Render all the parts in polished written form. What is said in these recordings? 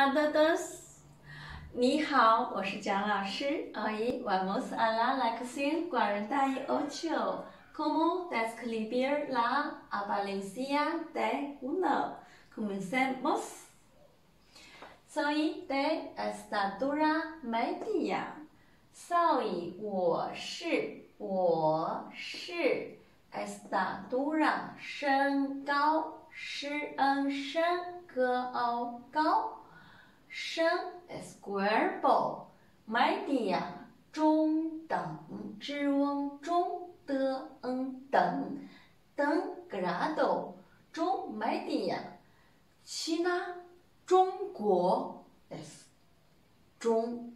Hola a todos， 你好，我是蒋老师。Hoy vamos a la lección 48. ¿Cómo describir la apariencia de uno? Comencemos. Soy de estatura media. Soy 我是 estatura 身高身高身 es cuerpo media 中等之翁中的等 grado 中 media China 中国 es 中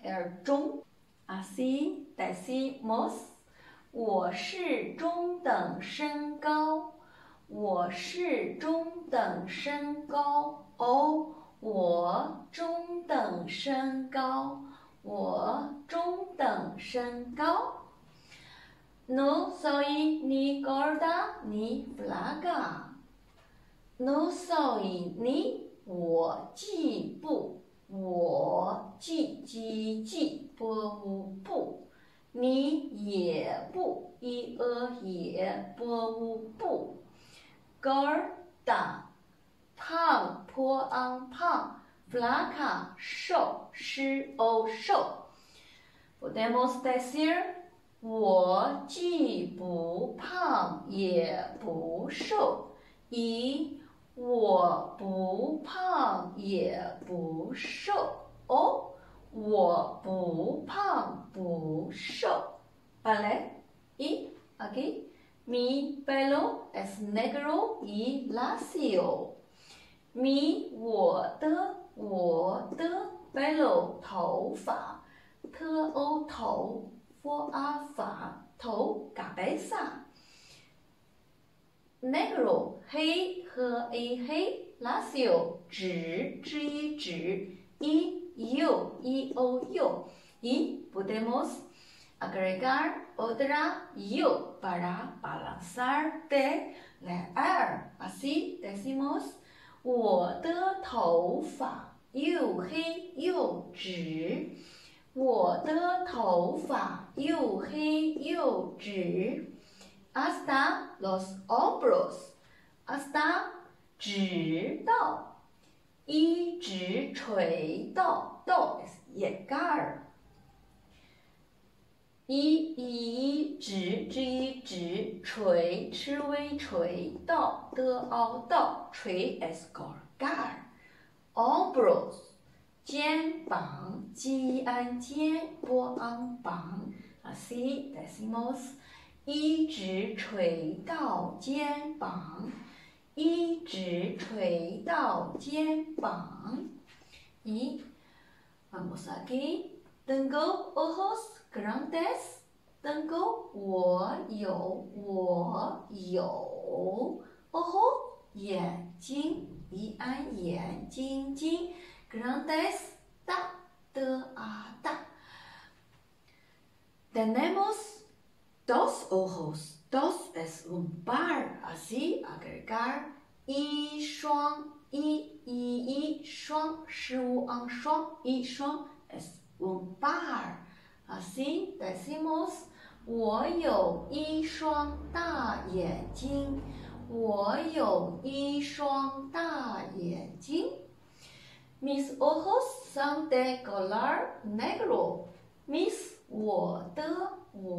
Así decimos 我是中等身高我是中等身高我中等身高我中等身高 No soy ni gorda ni flaca No soy ni 我既不不你也不也不 gorda 胖胖 flaca 瘦瘦 Podemos decir 我既不胖也不瘦我不胖也不瘦我不胖不瘦 Vale y aquí Mi pelo es negro y lacio. 我的 pelo 头发 头 发头 cabeza negro 黑和 黑 lacio 直右 y podemos agregar otra yo para balanzar de leer. Así decimos 我的头发又黑又直我的头发又黑又直 hasta los hombros hasta 直到一直垂到 es llegar一直垂吃微垂到到垂 es colgar hombros 肩膀肩膀 así decimos 一直垂到肩膀一直垂到肩膀 y vamos aquí tengo ojos grandes tengo 我有 ojo 眼睛眼睛 grandes 大大 tenemos dos ojos dos es un par así agregar 一双十五双一双 es un par Así decimos 我有一双大眼睛我有一双大眼睛 Mis ojos son de color negro Mis 我的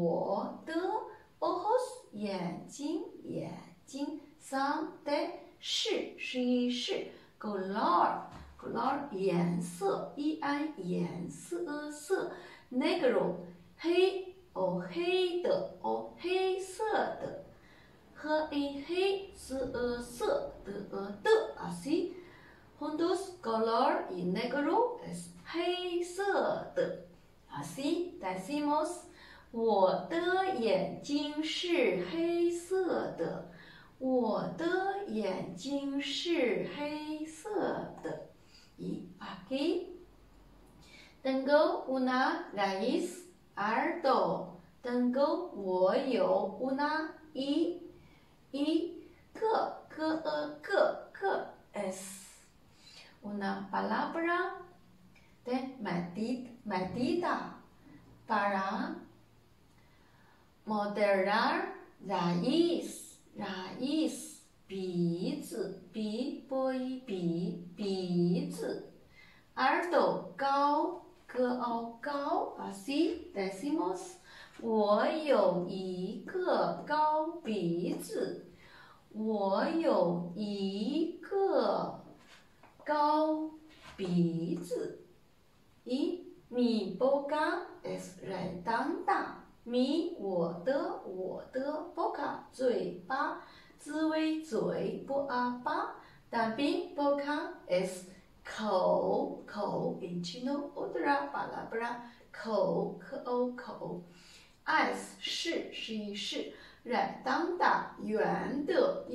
ojos 眼睛 son de 是 color 颜色颜色negro 黑黑的黑色的黑色的 así juntos color y negro es 黑色的 así decimos 我的眼睛是黑色的我的眼睛是黑色的 y aquí Tengo una raíz alto. Tengo 我有 una 一个 es una palabra de medida para moderar raíz 鼻子鼻子 耳朵高 高 así decimos 我有一个高鼻子我有一个高鼻子 y mi boca es redonda mi 我的 boca 嘴巴字为嘴不巴 también boca es 口 en chino otra palabra 口 es 是 redonda 圆的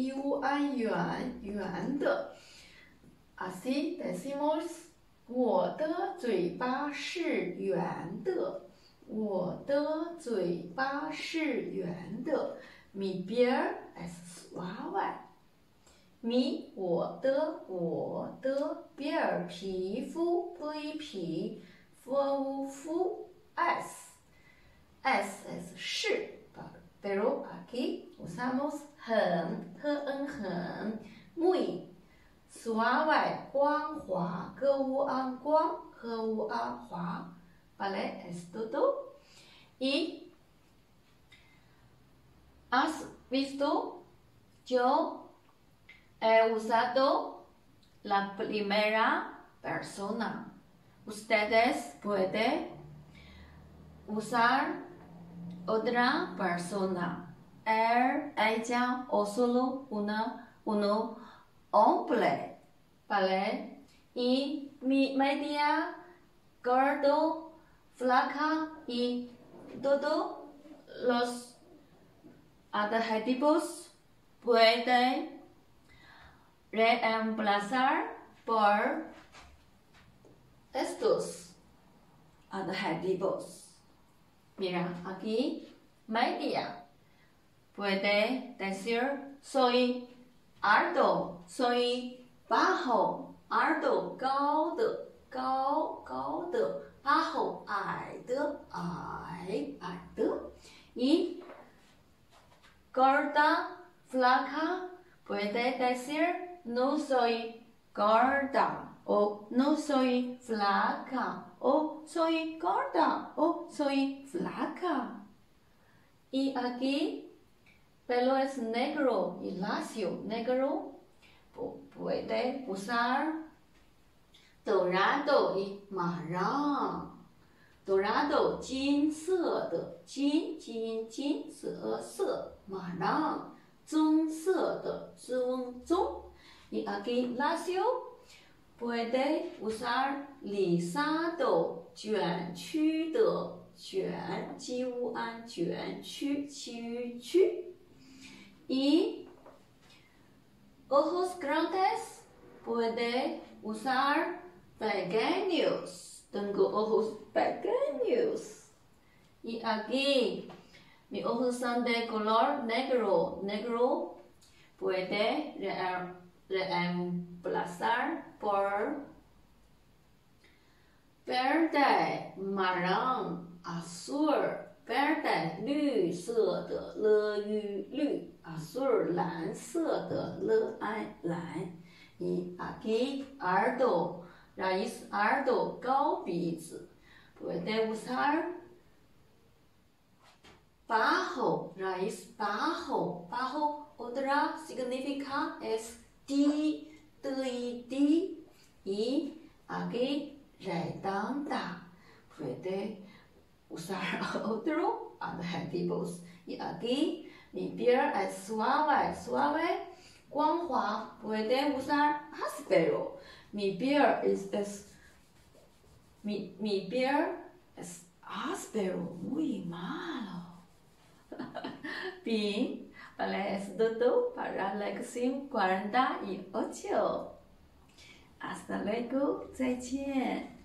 圆的 así decimos 我的嘴巴是圆的我的嘴巴是圆的 mi piel es suave mi 我的 piel 皮肤皮肤 es 是 pero aquí usamos 很 muy suave 光滑光滑 ¿Vale? Es todo. Y has visto, yo he usado la primera persona. Ustedes pueden usar otra persona. Él, ella o solo uno hombre. ¿Vale? Y mi media gordo flaca y todos los adjetivos pueden reemplazar por estos adjetivos. Mira, aquí media puede decir soy alto, soy bajo, alto, 高的 bajo 矮的 y gorda flaca puede decir no soy gorda o no soy flaca o soy gorda o soy flaca y aquí pelo es negro y lacio negro puede usar dorado y marrón dorado 金色的金色 marrón 棕色的棕 y aquí lacio puede usar lisado 卷曲的卷击乌安卷曲y ojos grandes puede usar pequeños tengo ojos pequeños y aquí mis ojos son de color negro puede reemplazar por verde marrón azul verde 绿色的绿 azul 蓝色的蓝 y aquí ardo raíz ardo 高鼻子 puede usar bajo raíz bajo otra significa es di y aquí redonda puede usar otro adjetivos y aquí mi piel es suave 光滑 puede usar áspero mi piel es áspero muy malo bien vale es todo para la lección 48 hasta luego 再见